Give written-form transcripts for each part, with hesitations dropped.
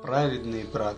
праведный брат.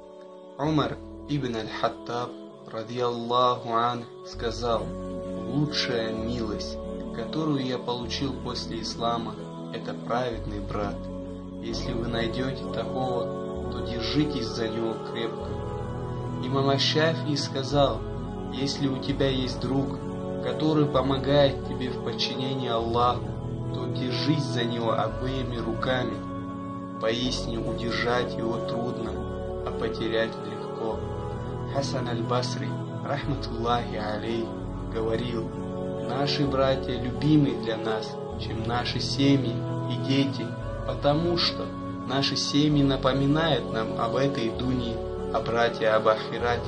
Умар ибн аль-Хаттаб, радiyallahu ан, сказал: лучшая милость, которую я получил после ислама, это праведный брат. Если вы найдете такого, то держитесь за него крепко. Имам аш-Шафии сказал: если у тебя есть друг, который помогает тебе в подчинении Аллаху, то держись за него обеими руками. Поистине удержать его трудно, а потерять легко. Хасан аль-Басри, рахматуллахи алейх, говорил: наши братья любимы для нас, чем наши семьи и дети, потому что наши семьи напоминают нам об этой дунье, а братья об ахирате.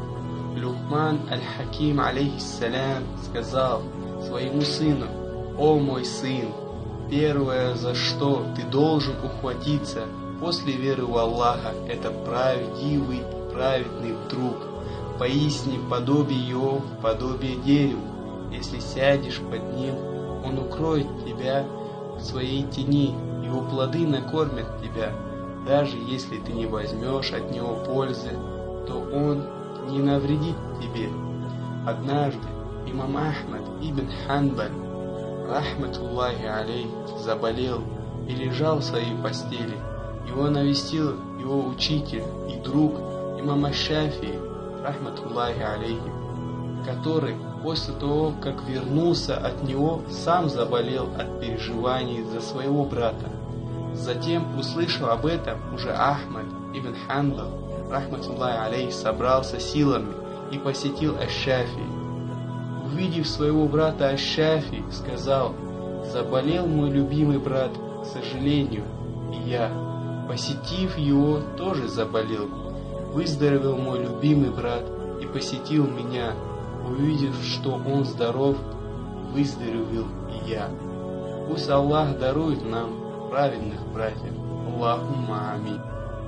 Лукман аль-Хаким алейхиссалям сказал своему сыну: «О мой сын, первое, за что ты должен ухватиться после веры в Аллаха, это правдивый, праведный друг. Поистине подобие его, подобие дереву. Если сядешь под ним, он укроет тебя в своей тени, его плоды накормят тебя. Даже если ты не возьмешь от него пользы, то он не навредит тебе». Однажды имам Ахмад ибн Ханбаль, рахматуллахи алейх, заболел и лежал в своей постели. Его навестил его учитель и друг имам аш-Шафии, рахматуллахи алейхи, который после того, как вернулся от него, сам заболел от переживаний за своего брата. Затем, услышав об этом, уже Ахмад ибн Ханбаль, рахматуллахи алейх, собрался силами и посетил аш-Шафии. Увидев своего брата аш-Шафии, сказал: заболел мой любимый брат, к сожалению, и я, посетив его, тоже заболел. Выздоровел мой любимый брат и посетил меня. Увидев, что он здоров, выздоровел и я. Пусть Аллах дарует нам праведных братьев. Аллахумма амин.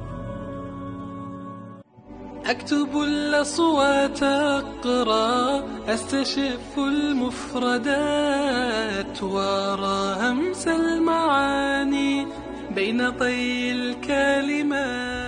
أكتب الأصوات أقرأ أستشف المفردات وأرى همس المعاني بين طي الكلمات.